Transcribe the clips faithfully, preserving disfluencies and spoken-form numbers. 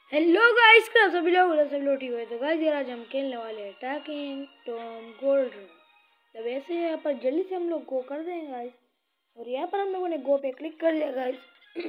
Hello guys, क्या सभी लोग सभी लोग ठीक हुए। तो गाइस यार आज हम खेलने वाले हैं टॉकिंग टॉम गोल्ड रन। तो वैसे यहाँ पर जल्दी से हम लोग गो कर देंगे गाइस। और यहाँ पर हम लोगों ने गो पे क्लिक कर दिया गाइस।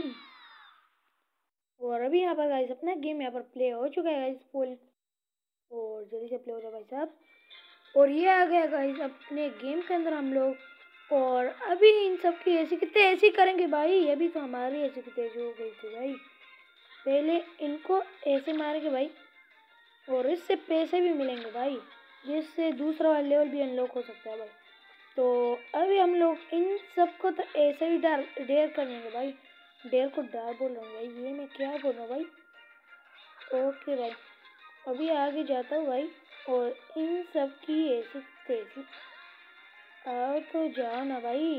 और अभी यहाँ पर गाइस अपना गेम यहाँ पर प्ले हो चुका है गाइस फुल। और जल्दी से प्ले हो जाए भाई साहब। और ये आ गया गाइस अपने गेम के अंदर हम लोग। और अभी इन सब की ऐसी कितने ऐसी करेंगे भाई। अभी तो हमारी ऐसी कितने ऐसी हो गई थी भाई। पहले इनको ऐसे मारेंगे भाई और इससे पैसे भी मिलेंगे भाई, जिससे दूसरा वाला लेवल भी अनलॉक हो सकता है भाई। तो अभी हम लोग इन सबको तो ऐसे ही डार डेयर करेंगे भाई। डेयर को डार बोल रहा हूँ भाई, ये मैं क्या बोल रहा हूँ भाई। ओके भाई, अभी आगे जाता हूँ भाई। और इन सब की ऐसी तैसी आओ तो जाओ ना भाई,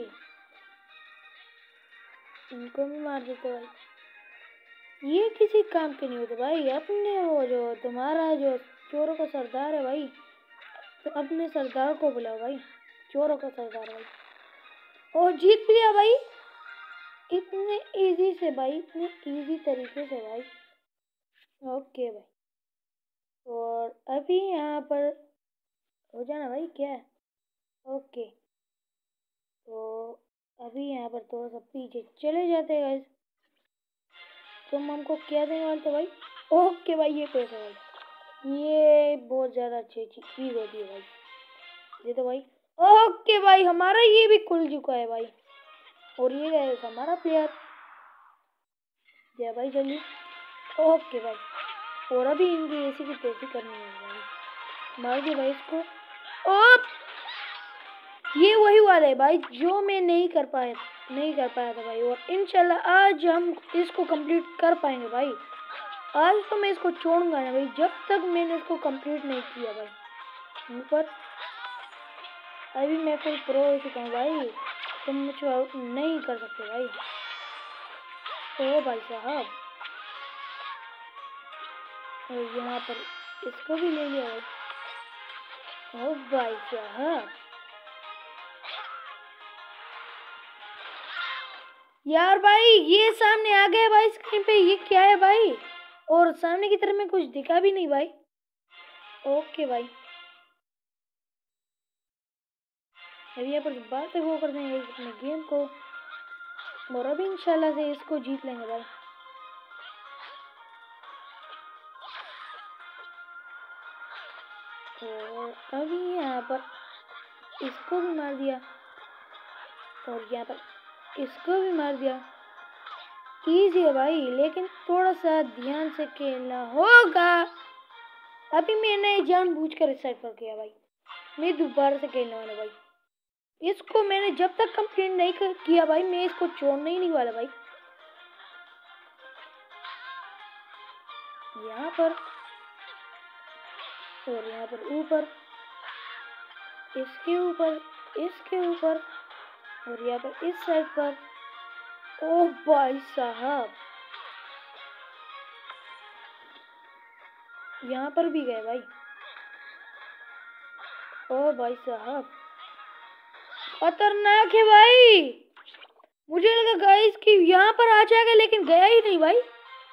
इनको भी मार देते भाई। ये किसी काम के नहीं होते भाई। अपने वो जो तुम्हारा जो चोरों का सरदार है भाई, तो अपने सरदार को बुलाओ भाई, चोरों का सरदार भाई। और जीत लिया भाई, इतने इजी से भाई, इतने इजी तरीके से भाई। ओके भाई, और अभी यहाँ पर हो जाना भाई क्या है। ओके, तो अभी यहाँ पर थोड़ा सा पीछे चले जाते हैं गाइस। तुम हमको क्या देने वाले थे भाई। ओके भाई, ये पैसा भाई, ये बहुत ज़्यादा अच्छी अच्छी चीज़ होती है भाई, ये तो भाई। ओके भाई, हमारा ये भी खुल चुका है भाई। और ये है हमारा प्लेयर दिया भाई जल्दी। ओके भाई, और अभी इनकी ऐसी की तैसी करनी है भाई। मार दिया भाई इसको। ओ ये वही वाला है भाई जो मैं नहीं कर पाया नहीं कर पाया था भाई। और इंशाल्लाह आज हम इसको कंप्लीट कर पाएंगे भाई। आज तो मैं इसको छोड़ूंगा ना भाई जब तक मैंने इसको कंप्लीट नहीं किया भाई। ऊपर अभी मैं फुल प्रो हो चुका हूँ भाई, तुम मुझे आउट नहीं कर सकते भाई। ओ भाई साहब, और यहाँ पर इसको भी ले लिया भाई। ओ भाई साहब, यार भाई ये सामने आ गया भाई स्क्रीन पे, ये क्या है भाई। और सामने की तरफ में कुछ दिखा भी नहीं भाई। ओके भाई, अभी यहाँ पर बात से वो कर देंगे अपने गेम को। और अभी इंशाल्लाह से इसको जीत लेंगे भाई। और अभी यहाँ पर इसको भी मार दिया, और यहाँ पर इसको भी मार दिया। इजी है भाई, लेकिन थोड़ा सा ध्यान से खेलना होगा। अभी मैंने जानबूझकर इस साइड पर किया भाई, मैं दोबारा से खेलने वाला भाई। इसको मैंने जब तक कंप्लीट नहीं किया भाई, मैं इसको छोड़ने ही नहीं वाला भाई। यहाँ पर और यहाँ पर ऊपर, इसके ऊपर, इसके ऊपर, और यहाँ पर इस साइड पर। ओ भाई साहब, यहाँ पर भी गए भाई। ओ भाई साहब, खतरनाक है भाई। मुझे लगा गाइस कि यहाँ पर आ जाएगा, लेकिन गया ही नहीं भाई।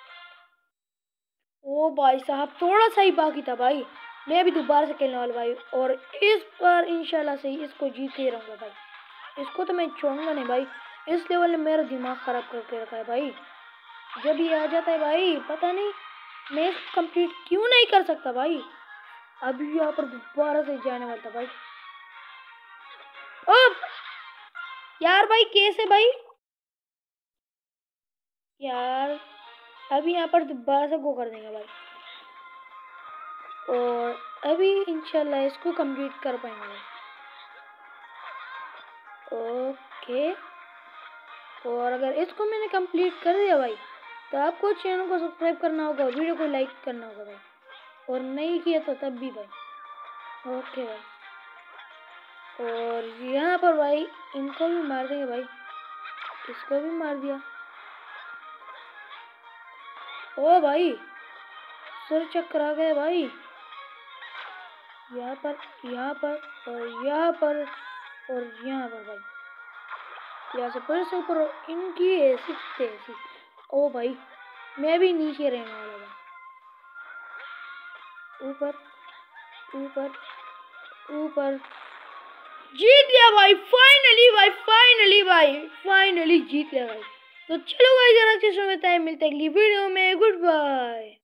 ओ भाई साहब, थोड़ा सा ही बाकी था भाई। मैं अभी दोबारा से खेलने वाला भाई, और इस बार इंशाल्लाह से इसको जीत ही रहूँगा भाई। इसको तो मैं छोड़ूंगा नहीं भाई। इस लेवल में मेरा दिमाग खराब करके रखा है भाई। जब ये आ जाता है भाई, पता नहीं मैं इसको कंप्लीट क्यों नहीं कर सकता भाई। अभी यहाँ पर दोबारा से जाने वाला था भाई। ओ यार भाई, कैसे भाई यार। अभी यहाँ पर दोबारा से गो कर देंगे भाई, और अभी इंशाल्लाह इसको कंप्लीट कर पाएंगे। ओके, और अगर इसको मैंने कंप्लीट कर दिया भाई, तो आपको चैनल को सब्सक्राइब करना होगा और वीडियो को लाइक करना होगा भाई। और नहीं किया तो तब भी भाई। ओके भाई, और यहाँ पर भाई इनको भी मार देंगे भाई, इसको भी मार दिया। ओ भाई, सिर चक्कर आ गया भाई। यहाँ पर, यहाँ पर, और यहाँ पर, और यहाँ पर भाई। यहाँ से फिर से ऊपर, इनकी ऐसी तैसी। ओ भाई, मैं भी नीचे रहने वाला भाई। ऊपर ऊपर ऊपर। जीत लिया भाई, फाइनली भाई, फाइनली भाई, फाइनली जीत लिया भाई। तो चलो गाइस, जरा अच्छे समय मिलते हैं अगली वीडियो में। Good bye.